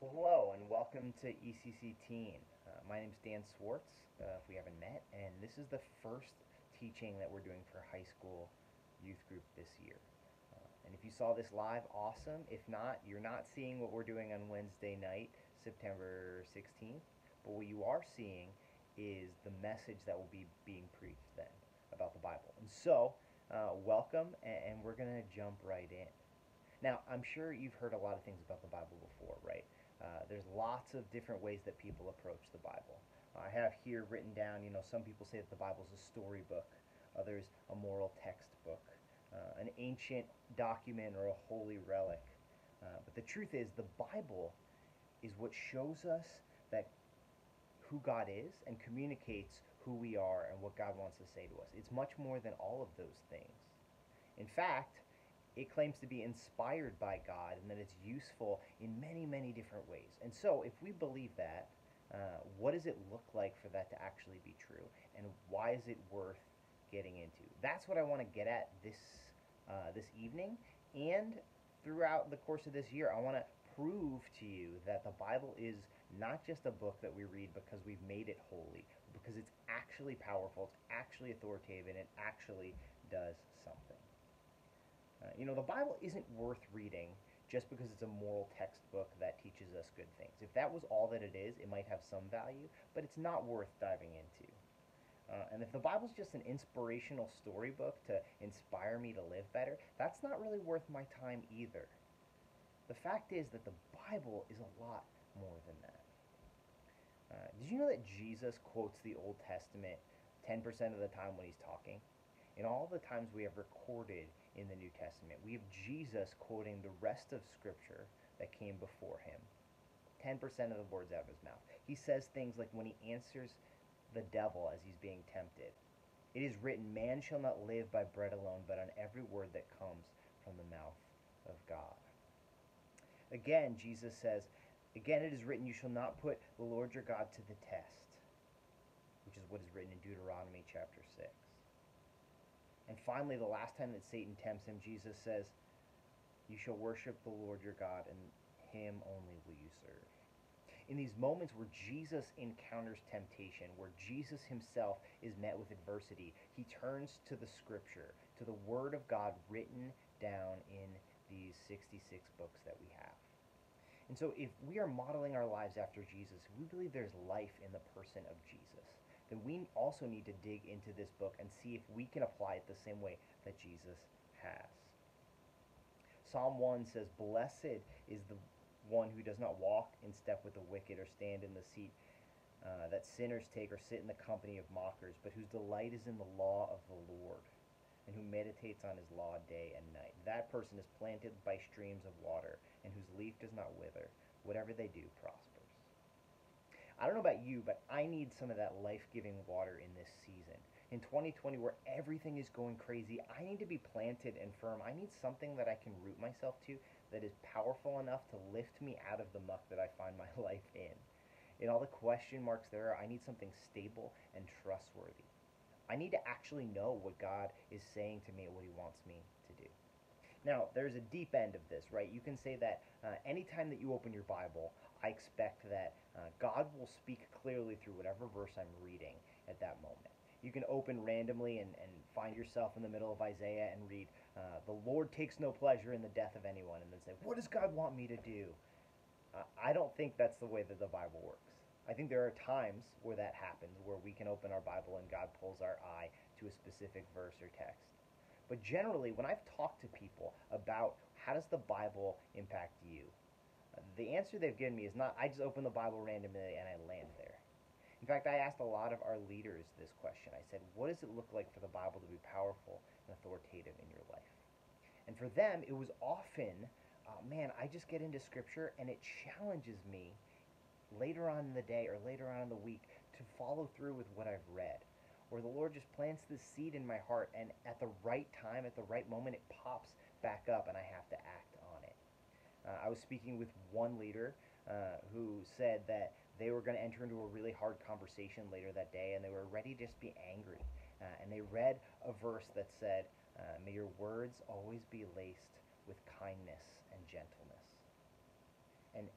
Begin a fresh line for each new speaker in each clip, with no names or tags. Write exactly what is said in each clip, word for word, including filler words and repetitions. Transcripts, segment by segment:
Well, hello and welcome to E C C Teen. Uh, my name's Dan Swartz, uh, if we haven't met, and this is the first teaching that we're doing for high school youth group this year. Uh, and if you saw this live, awesome. If not, you're not seeing what we're doing on Wednesday night, September sixteenth. But what you are seeing is the message that will be being preached then about the Bible. And so, uh, welcome, and, and we're going to jump right in. Now, I'm sure you've heard a lot of things about the Bible before, right? Uh, there's lots of different ways that people approach the Bible. I have here written down, you know, some people say that the Bible is a storybook, others a moral textbook, uh, an ancient document or a holy relic. Uh, but the truth is, the Bible is what shows us that who God is and communicates who we are and what God wants to say to us. It's much more than all of those things. In fact, it claims to be inspired by God and that it's useful in many, many different ways. And so, if we believe that, uh, what does it look like for that to actually be true? And why is it worth getting into? That's what I want to get at this, uh, this evening. And throughout the course of this year, I want to prove to you that the Bible is not just a book that we read because we've made it holy, because it's actually powerful, it's actually authoritative, and it actually does something. Uh, you know, the Bible isn't worth reading just because it's a moral textbook that teaches us good things. If that was all that it is, it might have some value, but it's not worth diving into. Uh, and if the Bible's just an inspirational storybook to inspire me to live better, that's not really worth my time either. The fact is that the Bible is a lot more than that. Uh, did you know that Jesus quotes the Old Testament ten percent of the time when he's talking? In all the times we have recorded in the New Testament, we have Jesus quoting the rest of Scripture that came before him. ten percent of the words out of his mouth. He says things like when he answers the devil as he's being tempted. It is written, man shall not live by bread alone, but on every word that comes from the mouth of God. Again, Jesus says, again it is written, you shall not put the Lord your God to the test, which is what is written in Deuteronomy chapter six. And finally, the last time that Satan tempts him, Jesus says, you shall worship the Lord your God, and him only will you serve. In these moments where Jesus encounters temptation, where Jesus himself is met with adversity, he turns to the Scripture, to the Word of God written down in these sixty-six books that we have. And so if we are modeling our lives after Jesus, if we believe there's life in the person of Jesus, then we also need to dig into this book and see if we can apply it the same way that Jesus has. Psalm one says, blessed is the one who does not walk in step with the wicked or stand in the seat uh, that sinners take or sit in the company of mockers, but whose delight is in the law of the Lord and who meditates on his law day and night. That person is planted by streams of water and whose leaf does not wither. Whatever they do prospers. I don't know about you, but I need some of that life-giving water in this season. In twenty twenty, where everything is going crazy, I need to be planted and firm. I need something that I can root myself to that is powerful enough to lift me out of the muck that I find my life in. In all the question marks there are, I need something stable and trustworthy. I need to actually know what God is saying to me and what he wants me to do. Now, there's a deep end of this, right? You can say that uh, anytime that you open your Bible, I expect that uh, God will speak clearly through whatever verse I'm reading at that moment. You can open randomly and, and find yourself in the middle of Isaiah and read, uh, the Lord takes no pleasure in the death of anyone, and then say, what does God want me to do? Uh, I don't think that's the way that the Bible works. I think there are times where that happens, where we can open our Bible and God pulls our eye to a specific verse or text. But generally, when I've talked to people about how does the Bible impact you, uh, the answer they've given me is not, I just open the Bible randomly and I land there. In fact, I asked a lot of our leaders this question. I said, what does it look like for the Bible to be powerful and authoritative in your life? And for them, it was often, uh, man, I just get into Scripture and it challenges me later on in the day or later on in the week to follow through with what I've read. Or the Lord just plants this seed in my heart, and at the right time, at the right moment, it pops back up and I have to act on it. Uh, I was speaking with one leader uh, who said that they were going to enter into a really hard conversation later that day, and they were ready to just be angry. Uh, and they read a verse that said, uh, may your words always be laced with kindness and gentleness. And, and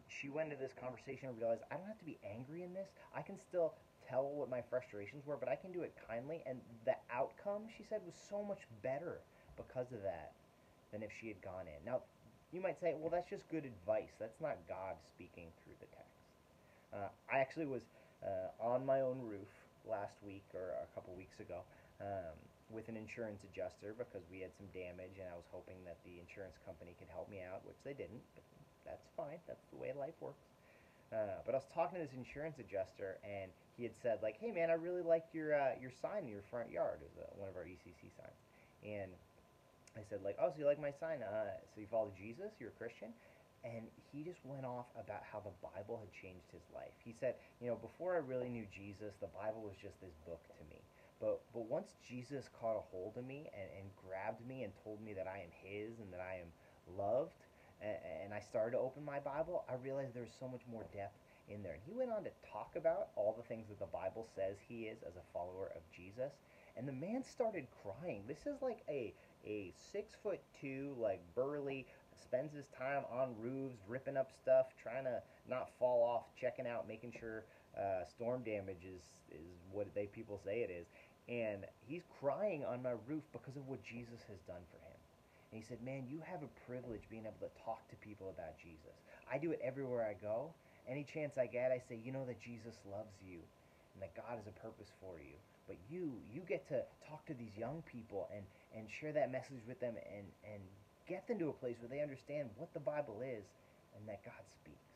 she went into this conversation and realized I don't have to be angry in this. I can still tell what my frustrations were, but I can do it kindly. And the outcome, she said, was so much better because of that than if she had gone in. Now, you might say, well, that's just good advice. That's not God speaking through the text. Uh, I actually was uh, on my own roof last week or a couple weeks ago um, with an insurance adjuster because we had some damage, and I was hoping that the insurance company could help me out, which they didn't, but that's fine. That's the way life works. Uh, but I was talking to this insurance adjuster, and he had said, like, hey, man, I really like your uh, your sign in your front yard. It was uh, one of our E C C signs. And I said, like, oh, so you like my sign? Uh, so you follow Jesus? You're a Christian? And he just went off about how the Bible had changed his life. He said, you know, before I really knew Jesus, the Bible was just this book to me. But but once Jesus caught a hold of me and, and grabbed me and told me that I am his and that I am loved, and, and I started to open my Bible, I realized there's so much more depth in there. And he went on to talk about all the things that the Bible says he is as a follower of Jesus. And the man started crying. This is like a a six foot two, like burly, spends his time on roofs, ripping up stuff, trying to not fall off, checking out, making sure uh, storm damage is, is what they people say it is. And he's crying on my roof because of what Jesus has done for him. And he said, man, you have a privilege being able to talk to people about Jesus. I do it everywhere I go. Any chance I get, I say, you know that Jesus loves you and that God has a purpose for you. But you, you get to talk to these young people and, and share that message with them and, and get them to a place where they understand what the Bible is and that God speaks.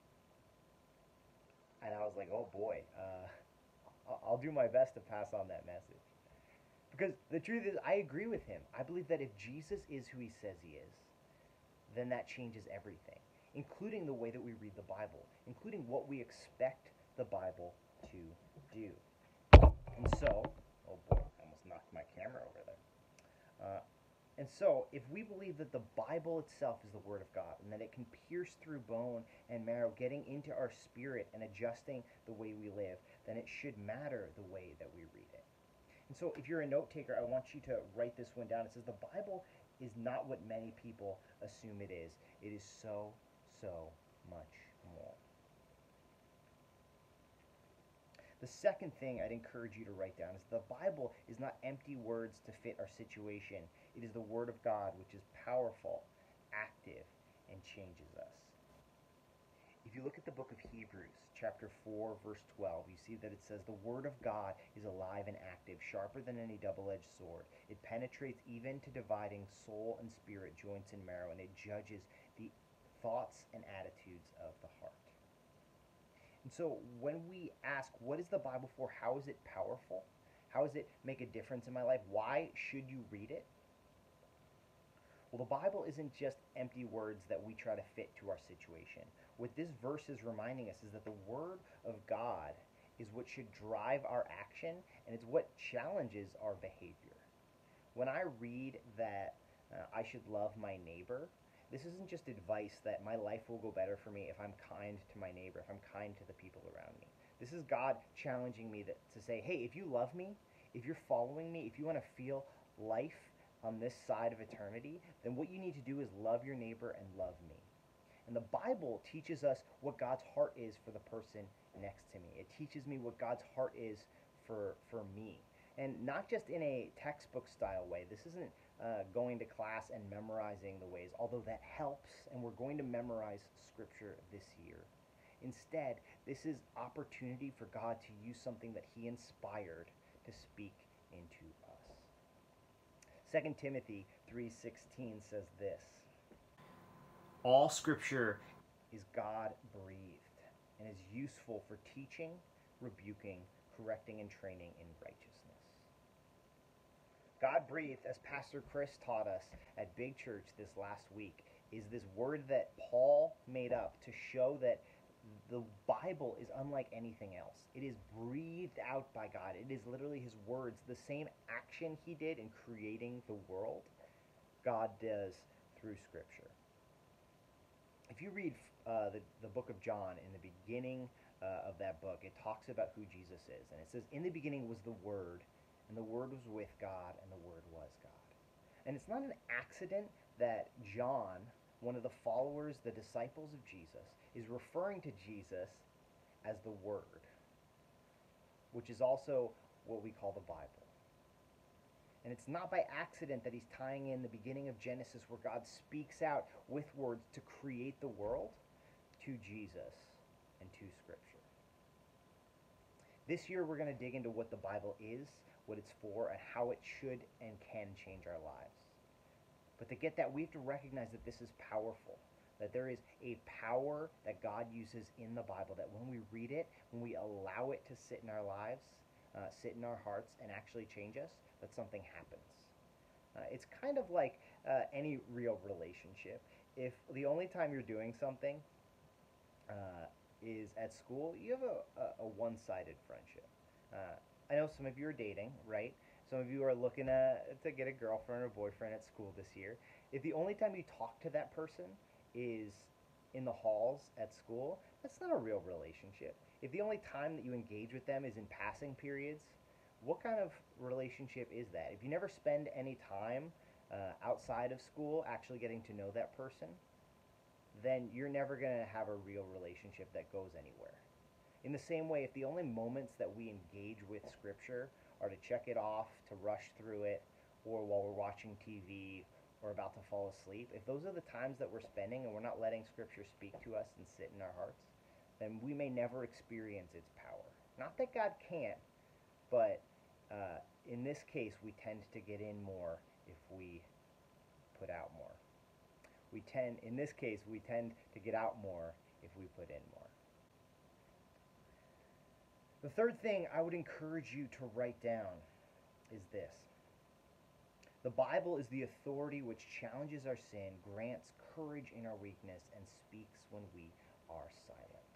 And I was like, oh boy, uh, I'll do my best to pass on that message. Because the truth is, I agree with him. I believe that if Jesus is who he says he is, then that changes everything, including the way that we read the Bible, including what we expect the Bible to do. And so, oh boy, I almost knocked my camera over there. Uh, and so, if we believe that the Bible itself is the Word of God, and that it can pierce through bone and marrow, getting into our spirit and adjusting the way we live, then it should matter the way that we read it. And so, if you're a note taker, I want you to write this one down. It says, the Bible is not what many people assume it is. It is so, so much more. The second thing I'd encourage you to write down is the Bible is not empty words to fit our situation. It is the Word of God, which is powerful, active, and changes us. If you look at the book of Hebrews, chapter four, verse twelve, you see that it says, the Word of God is alive and active, sharper than any double-edged sword. It penetrates even to dividing soul and spirit, joints and marrow, and it judges the thoughts and attitudes of the heart. And so when we ask, what is the Bible for? How is it powerful? How does it make a difference in my life? Why should you read it? Well, the Bible isn't just empty words that we try to fit to our situation. What this verse is reminding us is that the Word of God is what should drive our action, and it's what challenges our behavior. When I read that uh, I should love my neighbor, this isn't just advice that my life will go better for me if I'm kind to my neighbor, if I'm kind to the people around me. This is God challenging me that, to say, hey, if you love me, if you're following me, if you want to feel life on this side of eternity, then what you need to do is love your neighbor and love me. And the Bible teaches us what God's heart is for the person next to me. It teaches me what God's heart is for, for me. And not just in a textbook style way. This isn't uh, going to class and memorizing the ways, although that helps, and we're going to memorize Scripture this year. Instead, this is opportunity for God to use something that he inspired to speak into us. Second Timothy three sixteen says this, all Scripture is God-breathed and is useful for teaching, rebuking, correcting, and training in righteousness. God-breathed, as Pastor Chris taught us at Big Church this last week, is this word that Paul made up to show that the Bible is unlike anything else. It is breathed out by God. It is literally his words. The same action he did in creating the world, God does through Scripture. If you read uh, the, the book of John, in the beginning uh, of that book, it talks about who Jesus is. And it says, in the beginning was the Word, and the Word was with God, and the Word was God. And it's not an accident that John one of the followers, the disciples of Jesus, is referring to Jesus as the Word, which is also what we call the Bible. And it's not by accident that he's tying in the beginning of Genesis, where God speaks out with words to create the world, to Jesus and to Scripture. This year we're going to dig into what the Bible is, what it's for, and how it should and can change our lives. But to get that, we have to recognize that this is powerful, that there is a power that God uses in the Bible, that when we read it, when we allow it to sit in our lives, uh, sit in our hearts, and actually change us, that something happens. Uh, it's kind of like uh, any real relationship. If the only time you're doing something uh, is at school, you have a, a, a one-sided friendship. Uh, I know some of you are dating, right? Some of you are looking at, to get a girlfriend or boyfriend at school this year. If the only time you talk to that person is in the halls at school, that's not a real relationship. If the only time that you engage with them is in passing periods, what kind of relationship is that? If you never spend any time uh, outside of school actually getting to know that person, then you're never going to have a real relationship that goes anywhere. In the same way, if the only moments that we engage with Scripture are to check it off, to rush through it, or while we're watching T V or about to fall asleep, if those are the times that we're spending and we're not letting Scripture speak to us and sit in our hearts, then we may never experience its power. Not that God can't, but uh, in this case, we tend to get in more if we put out more. We tend, in this case, we tend to get out more if we put in more. The third thing I would encourage you to write down is this. The Bible is the authority which challenges our sin, grants courage in our weakness, and speaks when we are silent.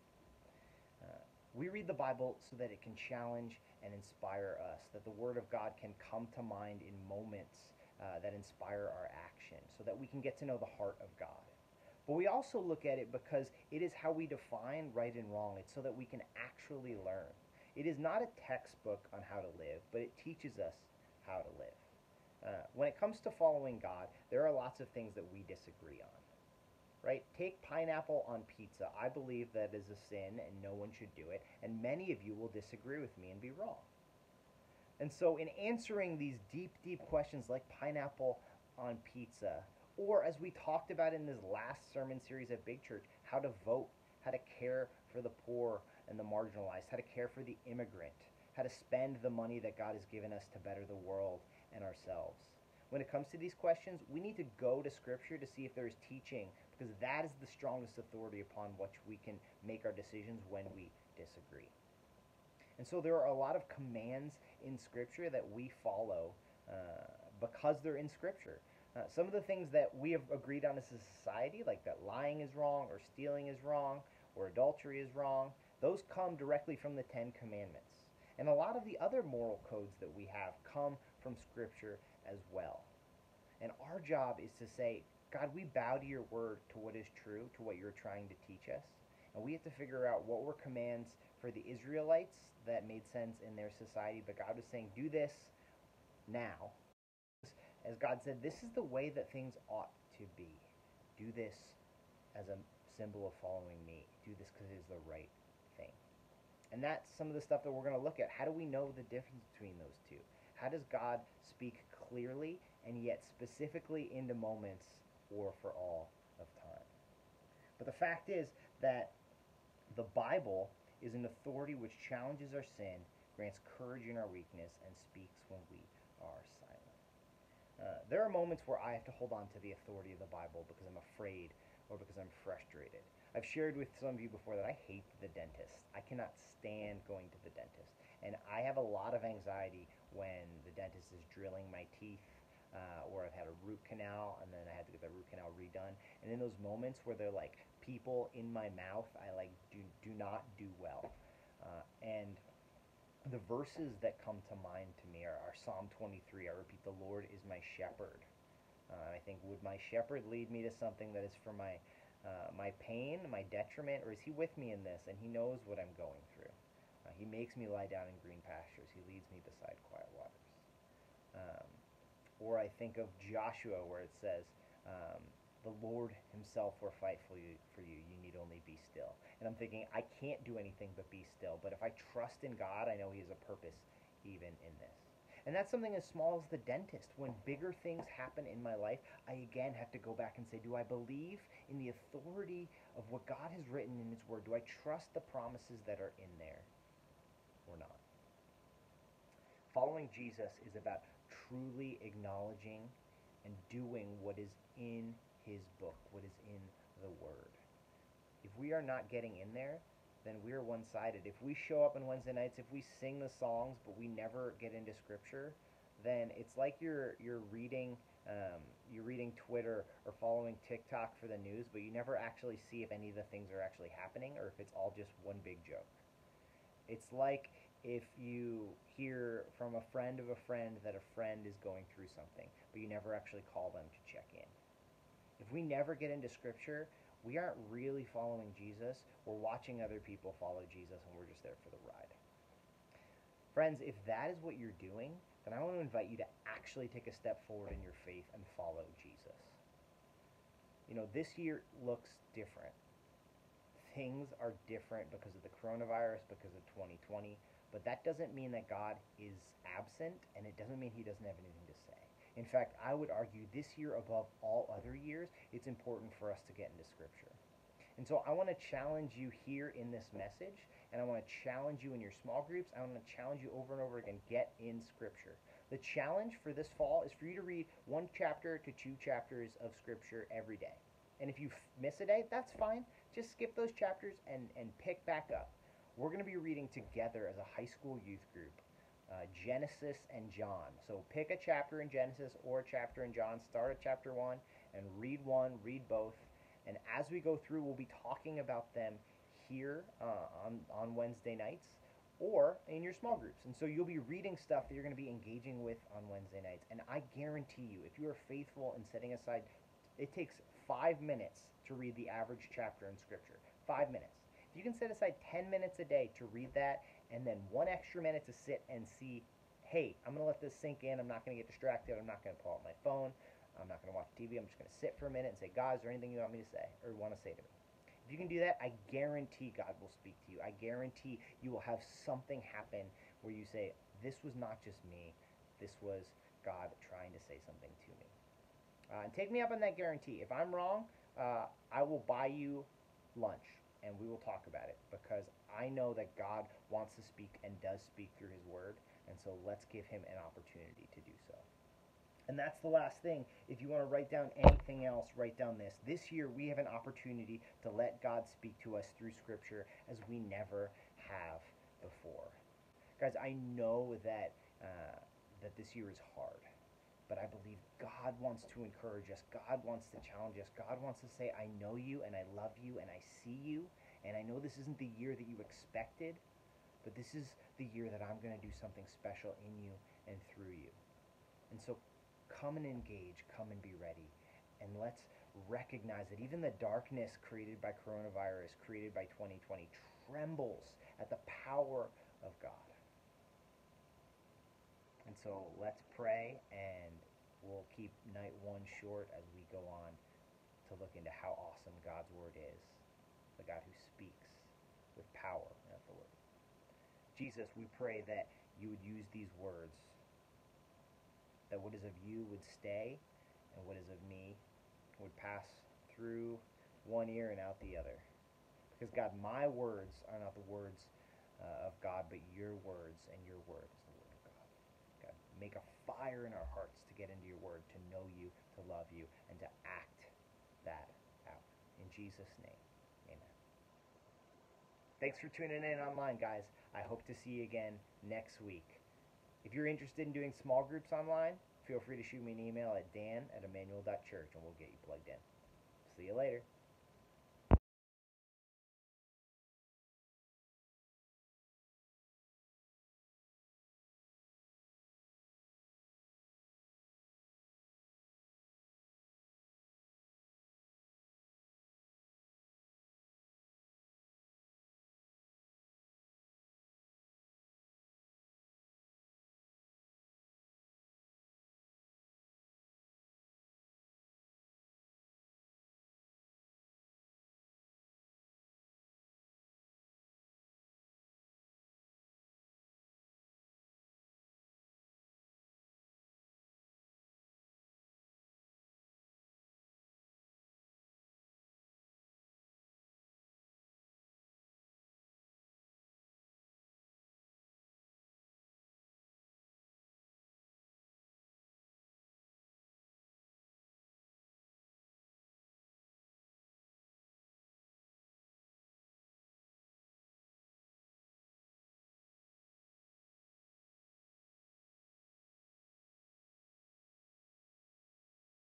Uh, we read the Bible so that it can challenge and inspire us, that the Word of God can come to mind in moments uh, that inspire our action, so that we can get to know the heart of God. But we also look at it because it is how we define right and wrong. It's so that we can actually learn. It is not a textbook on how to live, but it teaches us how to live. Uh, when it comes to following God, there are lots of things that we disagree on. Right? Take pineapple on pizza. I believe that is a sin and no one should do it, and many of you will disagree with me and be wrong. And so in answering these deep, deep questions like pineapple on pizza, or as we talked about in this last sermon series at Big Church, how to vote, how to care for the poor and the marginalized, how to care for the immigrant, how to spend the money that God has given us to better the world and ourselves. When it comes to these questions, we need to go to Scripture to see if there is teaching, because that is the strongest authority upon which we can make our decisions when we disagree. And so there are a lot of commands in Scripture that we follow uh, because they're in Scripture. Uh, some of the things that we have agreed on as a society, like that lying is wrong, or stealing is wrong, or adultery is wrong, those come directly from the Ten Commandments. And a lot of the other moral codes that we have come from Scripture as well. And our job is to say, God, we bow to your word, to what is true, to what you're trying to teach us. And we have to figure out what were commands for the Israelites that made sense in their society, but God was saying, do this now. As God said, this is the way that things ought to be. Do this as a symbol of following me. Do this because it is the right thing. And that's some of the stuff that we're going to look at. How do we know the difference between those two? How does God speak clearly and yet specifically into moments or for all of time? But the fact is that the Bible is an authority which challenges our sin, grants courage in our weakness, and speaks when we are silent. Uh, there are moments where I have to hold on to the authority of the Bible because I'm afraid or because I'm frustrated. I've shared with some of you before that I hate the dentist. I cannot stand going to the dentist. And I have a lot of anxiety when the dentist is drilling my teeth, uh, or I've had a root canal and then I had to get the root canal redone. And in those moments where they're like people in my mouth, I like do, do not do well. Uh, and the verses that come to mind to me are, are Psalm twenty-three. I repeat, the Lord is my shepherd. Uh, I think, would my shepherd lead me to something that is for my uh, my pain, my detriment, or is he with me in this and he knows what I'm going through? Uh, he makes me lie down in green pastures. He leads me beside quiet waters. Um, or I think of Joshua, where it says, um, the Lord himself will fight for you, for you. You need only be still. And I'm thinking, I can't do anything but be still. But if I trust in God, I know he has a purpose even in this. And that's something as small as the dentist. When bigger things happen in my life, I again have to go back and say, do I believe in the authority of what God has written in his word? Do I trust the promises that are in there or not? Following Jesus is about truly acknowledging and doing what is in his book, what is in the word. If we are not getting in there, then we're one-sided. If we show up on Wednesday nights, if we sing the songs, but we never get into Scripture, then it's like you're you're reading um, you're reading Twitter or following TikTok for the news, but you never actually see if any of the things are actually happening or if it's all just one big joke. It's like if you hear from a friend of a friend that a friend is going through something, but you never actually call them to check in. If we never get into Scripture, we aren't really following Jesus. We're watching other people follow Jesus, and we're just there for the ride. Friends, if that is what you're doing, then I want to invite you to actually take a step forward in your faith and follow Jesus. You know, this year looks different. Things are different because of the coronavirus, because of twenty twenty, but that doesn't mean that God is absent, and it doesn't mean he doesn't have anything to say. In fact, I would argue this year above all other years, it's important for us to get into Scripture. And so I want to challenge you here in this message, and I want to challenge you in your small groups. I want to challenge you over and over again, get in Scripture. The challenge for this fall is for you to read one chapter to two chapters of Scripture every day. And if you miss a day, that's fine. Just skip those chapters and, and pick back up. We're going to be reading together as a high school youth group. Uh, Genesis and John. So pick a chapter in Genesis or a chapter in John. Start at chapter one and read one, read both. And as we go through, we'll be talking about them here uh, on, on Wednesday nights or in your small groups. And so you'll be reading stuff that you're going to be engaging with on Wednesday nights. And I guarantee you, if you are faithful in setting aside, it takes five minutes to read the average chapter in Scripture. Five minutes. If you can set aside ten minutes a day to read that, and then one extra minute to sit and see, hey, I'm going to let this sink in. I'm not going to get distracted. I'm not going to pull out my phone. I'm not going to watch T V. I'm just going to sit for a minute and say, God, is there anything you want me to say or want to say to me? If you can do that, I guarantee God will speak to you. I guarantee you will have something happen where you say, this was not just me. This was God trying to say something to me. Uh, and take me up on that guarantee. If I'm wrong, uh, I will buy you lunch, and we will talk about it, because I know that God wants to speak and does speak through his word, and so let's give him an opportunity to do so. And that's the last thing. If you want to write down anything else, write down this. This year, we have an opportunity to let God speak to us through Scripture as we never have before. Guys, I know that uh, that this year is hard, but I believe God wants to encourage us. God wants to challenge us. God wants to say, I know you, and I love you, and I see you, and I know this isn't the year that you expected, but this is the year that I'm going to do something special in you and through you. And so come and engage, come and be ready, and let's recognize that even the darkness created by coronavirus, created by twenty twenty, trembles at the power of God. And so let's pray, and we'll keep night one short as we go on to look into how awesome God's word is, the God who speaks with power and authority. Jesus, we pray that you would use these words, that what is of you would stay, and what is of me would pass through one ear and out the other. Because, God, my words are not the words uh, of God, but your words, and your word is the word of God. God, make a fire in our hearts to get into your word, to know you, to love you, and to act that out. In Jesus' name, amen. Thanks for tuning in online, guys. I hope to see you again next week. If you're interested in doing small groups online, feel free to shoot me an email at dan at emmanuel dot church, and we'll get you plugged in. See you later.